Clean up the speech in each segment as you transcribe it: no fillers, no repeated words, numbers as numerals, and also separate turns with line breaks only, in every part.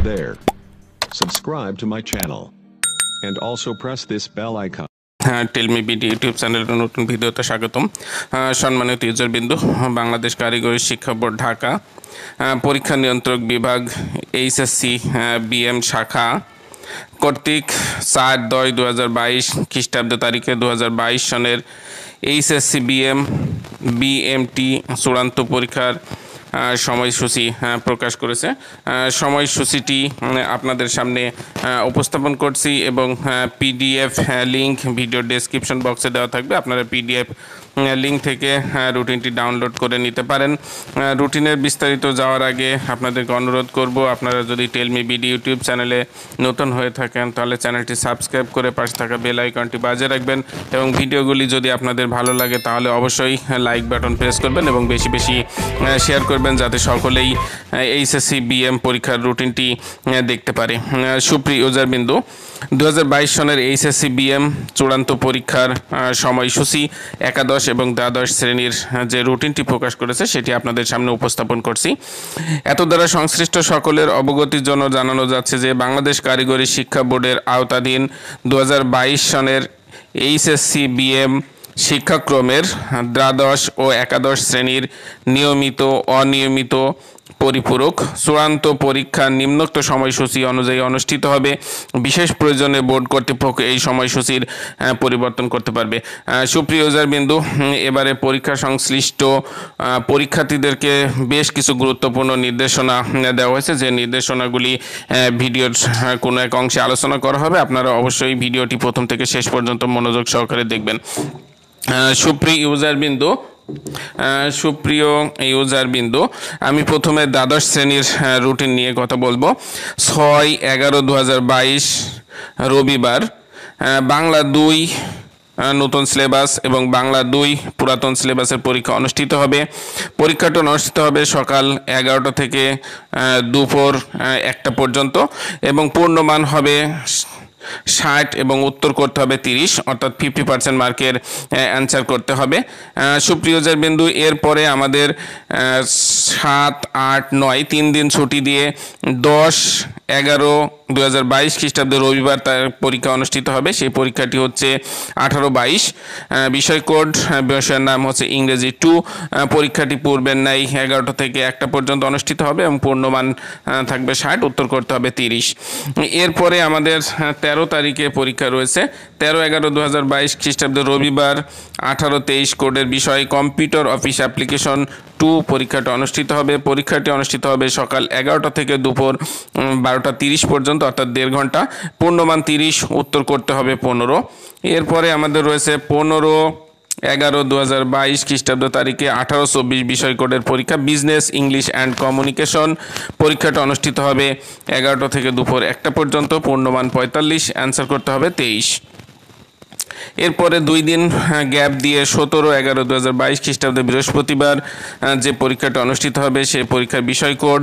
there. Subscribe to my channel. And also press this bell icon.
Tell me BD YouTube চ্যানেলের নতুন ভিডিওতে স্বাগতম। সম্মানিত ইউজারবিন্দু, বাংলাদেশ কারিগরি শিক্ষা বোর্ড ঢাকা পরীক্ষা নিয়ন্ত্রক বিভাগ এইচএসসি বিএম শাখা কর্তৃক 4/10/2022 খ্রিস্টাব্দ তারিখে 2022 সনের এইচএসসি বিএমটি চূড়ান্ত পরীক্ষার সময়সূচি প্রকাশ করেছে। সময়সূচিটি আপনাদের সামনে উপস্থাপন করছি এবং পিডিএফ লিংক ভিডিও ডেসক্রিপশন বক্সে দেওয়া থাকবে। আপনারা পিডিএফ লিংক থেকে রুটিনটি ডাউনলোড করে নিতে পারেন। রুটিনের বিস্তারিত যাওয়ার আগে আপনাদেরকে অনুরোধ করব, আপনারা যদি টেল মি বিডি ইউটিউব চ্যানেলে নতুন হয়ে থাকেন তাহলে চ্যানেলটি সাবস্ক্রাইব করে পাশে থাকা বেল আইকনটি বাজিয়ে রাখবেন এবং ভিডিওগুলি যদি আপনাদের ভালো লাগে তাহলে অবশ্যই লাইক বাটন প্রেস করবেন এবং বেশি বেশি শেয়ার করবেন যাতে সকলেই এইচএসসি বিএম পরীক্ষার রুটিনটি দেখতে পারে। সুপ্রিয় ইউজারবিন্দু, 2022 সনের এইচএসসি বিএম চূড়ান্ত পরীক্ষার সময়সূচি একাদশ এবং দ্বাদশ শ্রেণীর যে রুটিনটি প্রকাশ করেছে সেটি আপনাদের সামনে উপস্থাপন করছি। এত দ্বারা সংশ্লিষ্ট সকলের অবগতির জন্য জানানো যাচ্ছে যে বাংলাদেশ কারিগরি শিক্ষা বোর্ডের আওতাধীন 2022 সনের এইচএসসি বিএম শিক্ষাক্রমের দ্বাদশ ও একাদশ শ্রেণীর নিয়মিত অনিয়মিত পরিপূরক চূড়ান্ত পরীক্ষা নিম্নোক্ত সময়সূচি অনুযায়ী অনুষ্ঠিত হবে। বিশেষ প্রয়োজনে বোর্ড কর্তৃপক্ষ এই সময়সূচির পরিবর্তন করতে পারবে। সুপ্রিয় ইউজারবিন্দু, এবারে পরীক্ষা সংশ্লিষ্ট পরীক্ষার্থীদেরকে বেশ কিছু গুরুত্বপূর্ণ নির্দেশনা দেওয়া হয়েছে, যে নির্দেশনাগুলি ভিডিওর কোনো এক অংশে আলোচনা করা হবে। আপনারা অবশ্যই ভিডিওটি প্রথম থেকে শেষ পর্যন্ত মনোযোগ সহকারে দেখবেন। সুপ্রিয় ইউজারবিন্দু, আমি প্রথমে দ্বাদশ শ্রেণীর রুটিন নিয়ে কথা বলবো। 6/11/2022 রবিবার বাংলা 2 নতুন সিলেবাস এবং বাংলা 2 পুরাতন সিলেবাসের পরীক্ষা অনুষ্ঠিত হবে। পরীক্ষাটা অনুষ্ঠিত হবে সকাল 11টা থেকে দুপুর 1টা পর্যন্ত এবং পূর্ণমান হবে 60 এবং উত্তর করতে হবে 30, অর্থাৎ 50% মার্কের অ্যান্সার করতে হবে। সুপ্রিয় ইউজারবিন্দু, এরপরে আমাদের 7, 8, 9 3 দিন ছুটি দিয়ে 10/11/2022 খ্রিস্টাব্দে রবিবার তার পরীক্ষা অনুষ্ঠিত হবে। সেই পরীক্ষাটি হচ্ছে 18/22। বিষয় কোড, বিষয়ের নাম হচ্ছে ইংরেজি 2। পরীক্ষাটি পূর্বের ন্যায় 11টা থেকে 1টা পর্যন্ত অনুষ্ঠিত হবে এবং পূর্ণমান থাকবে 60, উত্তর করতে হবে 30। এরপরে আমাদের 13 তারিখে পরীক্ষা রয়েছে। 13/11/2022 খ্রিস্টাব্দে রবিবার 18-23 কোডের বিষয় কম্পিউটার অফিস অ্যাপ্লিকেশন 2 পরীক্ষাটা অনুষ্ঠিত হবে। পরীক্ষাটি অনুষ্ঠিত হবে সকাল 11টা থেকে দুপুর 12:30 পর্যন্ত, অর্থাৎ 1.5 ঘন্টা। পূর্ণমান 30, উত্তর করতে হবে 15। এরপরে আমাদের রয়েছে 15/11/2022 খ্রিস্টাব্দ তারিখে 18-24 বিষয় কোডের পরীক্ষা বিজনেস ইংলিশ অ্যান্ড কমিউনিকেশন। পরীক্ষাটা অনুষ্ঠিত হবে 11টা থেকে দুপুর 1টা পর্যন্ত। পূর্ণমান 45, অ্যান্সার করতে হবে 23। এরপরে 2 দিন গ্যাপ দিয়ে 17/11/2022 খ্রিস্টাব্দে বৃহস্পতিবার যে পরীক্ষাটা অনুষ্ঠিত হবে সেই পরীক্ষার বিষয় কোড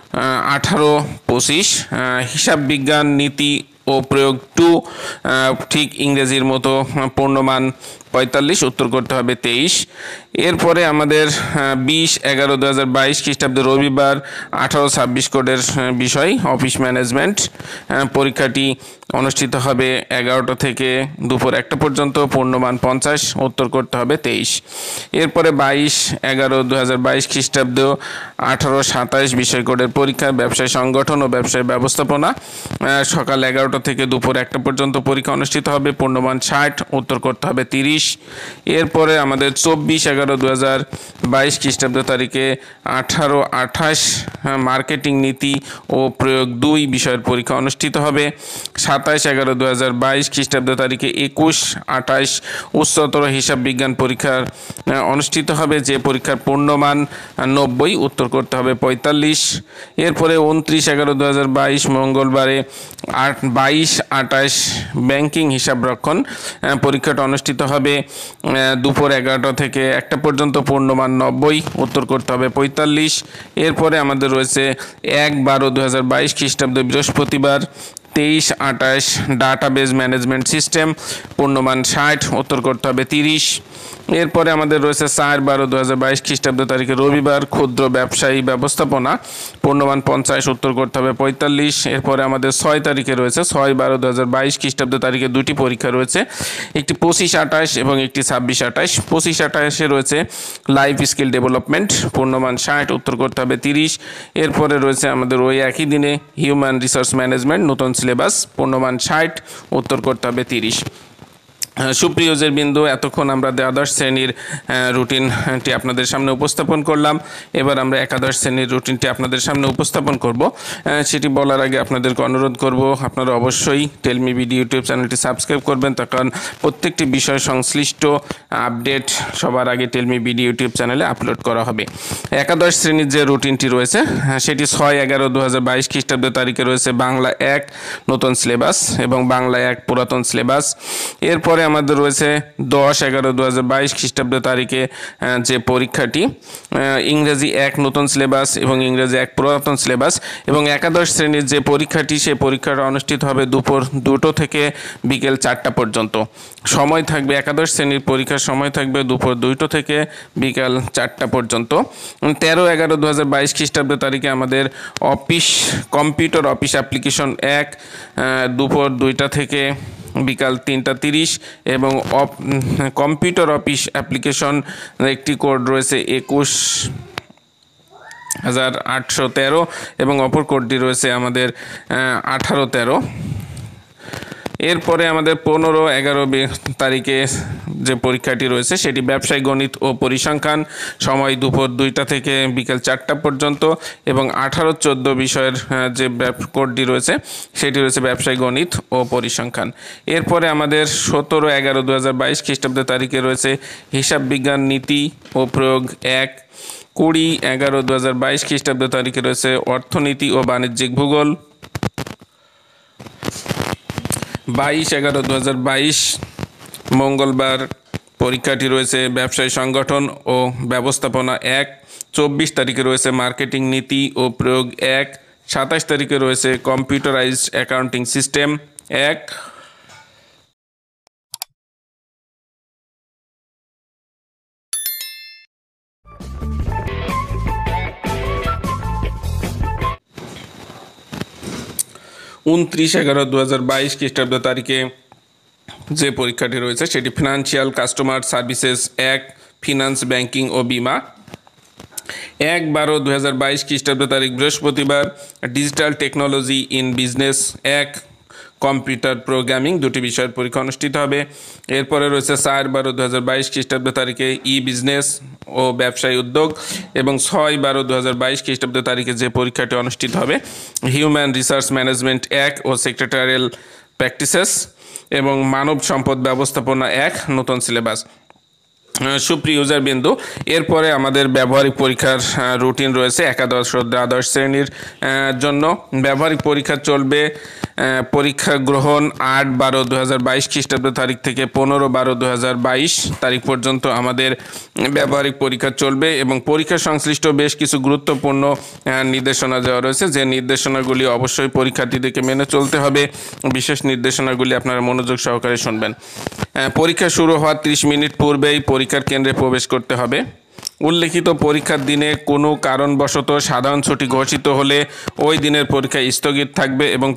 18-25 হিসাব বিজ্ঞান নীতি ও প্রয়োগ 2, ঠিক ইংরেজির মতো। পূর্ণমান 45, উত্তর করতে হবে 23। এরপরে আমাদের 20/11/2022 খ্রিস্টাব্দে রবিবার 18-26 কোডের বিষয় অফিস ম্যানেজমেন্ট। পরীক্ষাটি অনুষ্ঠিত হবে 11টা থেকে দুপুর 1টা পর্যন্ত। পূর্ণমান 50, উত্তর করতে হবে 23। এরপরে 22/11/2022 খ্রিস্টাব্দ 18-27 বিষয় কোডের পরীক্ষা ব্যবসায় সংগঠন ও ব্যবসায় ব্যবস্থাপনা। সকাল 11টা থেকে দুপুর 1টা পর্যন্ত পরীক্ষা অনুষ্ঠিত হবে। পূর্ণমান 60, উত্তর করতে হবে 30। এরপরে আমাদের 24/11/2022 খ্রিস্টাব্দ তারিখে 18-28 মার্কেটিং নীতি ও প্রয়োগ 2 বিষয়ের পরীক্ষা অনুষ্ঠিত হবে। 27/11/2022 খ্রিস্টাব্দ তারিখে 21-28 উচ্চতর হিসাব বিজ্ঞান পরীক্ষার অনুষ্ঠিত হবে, যে পরীক্ষার পূর্ণমান 90, উত্তর করতে হবে 45। এরপরে 29/11/2022 মঙ্গলবারে 22-28 ব্যাংকিং হিসাব রক্ষণ পরীক্ষাটা অনুষ্ঠিত হবে দুপুর 11টা থেকে 1টা পর্যন্ত। পূর্ণমান 90, উত্তর করতে হবে 45। এরপরে আমাদের রয়েছে 1/12/2022 খ্রিস্টাব্দ বৃহস্পতিবার 23-28 ডাটাবেজ ম্যানেজমেন্ট সিস্টেম, পূর্ণমান 60, উত্তর করতে হবে 30। এরপরে আমাদের রয়েছে 4/12/2022 খ্রিস্টাব্দ তারিখে রবিবার, ক্ষুদ্র ব্যবসায়ী ব্যবস্থাপনা, পূর্ণমান 50, উত্তর করতে হবে 45। এরপরে আমাদের 6 তারিখে রয়েছে 6/12/2022 খ্রিস্টাব্দ তারিখে দুটি পরীক্ষা রয়েছে, একটি 25-28 এবং একটি 26-28। 25-28-এ রয়েছে লাইফ স্কিল ডেভেলপমেন্ট, পূর্ণমান 60, উত্তর করতে হবে 30। এরপরে রয়েছে আমাদের ওই একই দিনে হিউম্যান রিসোর্স ম্যানেজমেন্ট, নতুন সিলেবাস, পূর্ণমান 60, উত্তর করতে হবে 30। সুপ্রিয় বিন্দু, এতক্ষণ আমরা দ্বাদশ শ্রেণীর রুটিনটি আপনাদের সামনে উপস্থাপন করলাম। এবার আমরা একাদশ শ্রেণীর রুটিনটি আপনাদের সামনে উপস্থাপন করব। সেটি বলার আগে আপনাদেরকে অনুরোধ করব, আপনারা অবশ্যই টেলমি বিডি ইউটিউব চ্যানেলটি সাবস্ক্রাইব করবেন, তার কারণ প্রত্যেকটি বিষয় সংশ্লিষ্ট আপডেট সবার আগে টেলমি বিডি ইউটিউব চ্যানেলে আপলোড করা হবে। একাদশ শ্রেণীর যে রুটিনটি রয়েছে সেটি 6/11/2022 খ্রিস্টাব্দ তারিখে রয়েছে বাংলা 1 নতুন সিলেবাস এবং বাংলা 1 পুরাতন সিলেবাস। এরপরে আমাদের রয়েছে 10/11/2022 খ্রিস্টাব্দ তারিখে যে পরীক্ষাটি ইংরেজি 1 নতুন সিলেবাস এবং ইংরেজি 1 পুরাতন সিলেবাস। এবং একাদশ শ্রেণীর যে পরীক্ষাটি, সেই পরীক্ষাটা অনুষ্ঠিত হবে দুপুর 2টো থেকে বিকেল 4টা পর্যন্ত। সময় থাকবে, একাদশ শ্রেণীর পরীক্ষার সময় থাকবে দুপুর 2টো থেকে বিকাল 4টা পর্যন্ত। 13/11/2022 খ্রিস্টাব্দ তারিখে আমাদের কম্পিউটার অফিস অ্যাপ্লিকেশন 1 দুপুর 2টা থেকে বিকাল 3টা 30 এবং কম্পিউটার অফিস অ্যাপ্লিকেশন একটি কোড রয়েছে 21,813 এবং অপর কোডটি রয়েছে আমাদের 1813। এরপরে আমাদের 15/11 তারিখে যে পরীক্ষাটি রয়েছে সেটি ব্যবসায় গণিত ও পরিসংখ্যান, সময় দুপুর 2টা থেকে বিকেল 4টা পর্যন্ত এবং 18-14 বিষয়ের যে কোডটি রয়েছে সেটি রয়েছে ব্যবসায় গণিত ও পরিসংখ্যান। এরপরে আমাদের 17/11/2022 খ্রিস্টাব্দ তারিখে রয়েছে হিসাব বিজ্ঞান নীতি ও প্রয়োগ 1। 20/11/2022 খ্রিস্টাব্দ তারিখে রয়েছে অর্থনীতি ও বাণিজ্যিক ভূগোল। 22/11/2022 মঙ্গলবার পরীক্ষাটি রয়েছে ব্যবসায় সংগঠন ও ব্যবস্থাপনা 1। 24 তারিখে রয়েছে মার্কেটিং নীতি ও প্রয়োগ 1। 27 তারিখে রয়েছে কম্পিউটারাইজড অ্যাকাউন্টিং সিস্টেম 1। 29/11/2022 খ্রিস্টাব্দ তারিখে যে পরীক্ষাটি রয়েছে সেটি financial customer services 1, finance banking ও বিমা। 1/12/2022 খ্রিস্টাব্দ তারিখ বৃহস্পতিবার digital technology in business 1, computer programming দুটি বিষয়ের পরীক্ষা অনুষ্ঠিত হবে। এরপরে রয়েছে 4/12/2022 খ্রিস্টাব্দ তারিখে ই বিজনেস ও ব্যবসায়ী উদ্যোগ এবং 6/12/2022 খ্রিস্টাব্দ তারিখে যে পরীক্ষাটি অনুষ্ঠিত হবে হিউম্যান রিসোর্স ম্যানেজমেন্ট 1 ও সেক্রেটারিয়াল প্র্যাকটিসেস এবং মানব সম্পদ ব্যবস্থাপনা 1 নতুন সিলেবাস। সুপ্রিয় বিন্দু, এরপরে আমাদের ব্যবহারিক পরীক্ষার রুটিন রয়েছে একাদশ ও দ্বাদশ শ্রেণীর জন্য। ব্যবহারিক পরীক্ষা চলবে পরীক্ষা গ্রহণ 8/12/2022 খ্রিস্টাব্দ তারিখ থেকে 15/12/2022 তারিখ পর্যন্ত আমাদের ব্যবহারিক পরীক্ষা চলবে এবং পরীক্ষা সংশ্লিষ্ট বেশ কিছু গুরুত্বপূর্ণ নির্দেশনা দেওয়া রয়েছে, যে নির্দেশনাগুলি অবশ্যই পরীক্ষার্থীদেরকে মেনে চলতে হবে। বিশেষ নির্দেশনাগুলি আপনারা মনোযোগ সহকারে শুনবেন। পরীক্ষা শুরু হওয়ার 30 মিনিট পূর্বেই পরীক্ষার কেন্দ্রে প্রবেশ করতে হবে। উল্লেখিত পরীক্ষার দিনে কোনো কারণবশত সাধারণ ছুটি ঘোষিত হলে ওই দিনের পরীক্ষা স্থগিত থাকবে এবং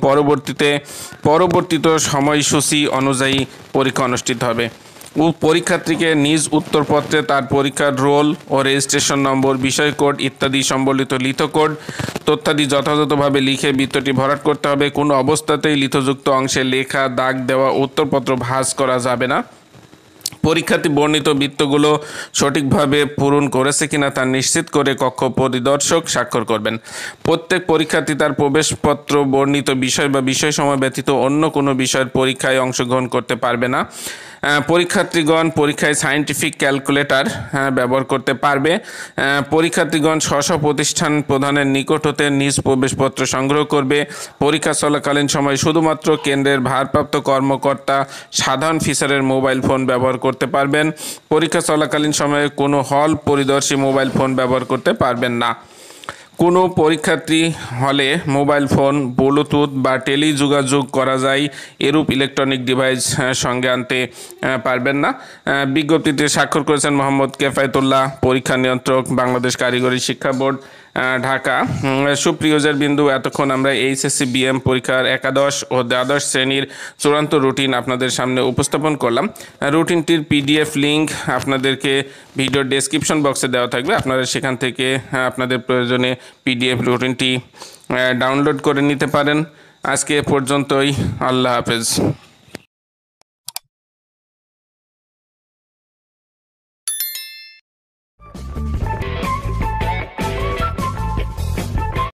পরবর্তীত সময়সূচি অনুযায়ী পরীক্ষা অনুষ্ঠিত হবে। পরীক্ষার্থীকে নিজ উত্তরপত্রে তার পরীক্ষার রোল ও রেজিস্ট্রেশন নম্বর, বিষয় কোড ইত্যাদি সম্বলিত লিথকোড তথ্যাদি যথাযথভাবে লিখে বৃত্তটি ভরাট করতে হবে। কোনো অবস্থাতেই লিথযুক্ত অংশে লেখা, দাগ দেওয়া উত্তরপত্র ভাঁজ করা যাবে না। পরীক্ষার্থী বর্ণিত বৃত্তগুলো সঠিকভাবে পূরণ করেছে কিনা তা নিশ্চিত করে কক্ষ পরিদর্শক স্বাক্ষর করবেন। প্রত্যেক পরীক্ষার্থী তার প্রবেশপত্র বর্ণিত বিষয় বা বিষয়সমূহ ব্যতীত অন্য কোনো বিষয়ের পরীক্ষায় অংশগ্রহণ করতে পারবে না। পরীক্ষার্থীগণ পরীক্ষায় সায়েন্টিফিক ক্যালকুলেটর ব্যবহার করতে পারবে। পরীক্ষার্থীগণ স্ব প্রতিষ্ঠান প্রধানের নিকট হতে নিজ প্রবেশপত্র সংগ্রহ করবে। পরীক্ষা চলাকালীন সময় শুধুমাত্র কেন্দ্রের ভারপ্রাপ্ত কর্মকর্তা সাধারণ অফিসারের মোবাইল ফোন ব্যবহার করতে পারবেন। পরীক্ষা চলাকালীন সময়ে কোনো হল পরিদর্শী মোবাইল ফোন ব্যবহার করতে পারবেন না। কোনো পরীক্ষার্থী হলে মোবাইল ফোন, ব্লুটুথ বা টেলি যোগাযোগ করা যায় এরূপ ইলেকট্রনিক ডিভাইস সঙ্গে আনতে পারবেন না। বিজ্ঞপ্তিতে স্বাক্ষর করেছেন মোহাম্মদ কেফায়েতুল্লাহ, পরীক্ষা নিয়ন্ত্রক, বাংলাদেশ কারিগরি শিক্ষা বোর্ড, ঢাকা। সুপ্রিয়জের বিন্দু, এতক্ষণ আমরা এইচএসসি বিএম পরীক্ষার একাদশ ও দ্বাদশ শ্রেণীর চূড়ান্ত রুটিন আপনাদের সামনে উপস্থাপন করলাম। রুটিনটির পিডিএফ লিঙ্ক আপনাদেরকে ভিডিওর ডেসক্রিপশন বক্সে দেওয়া থাকবে, আপনারা সেখান থেকে আপনাদের প্রয়োজনে পিডিএফ রুটিনটি ডাউনলোড করে নিতে পারেন। আজকে এ পর্যন্তই। আল্লাহ হাফেজ।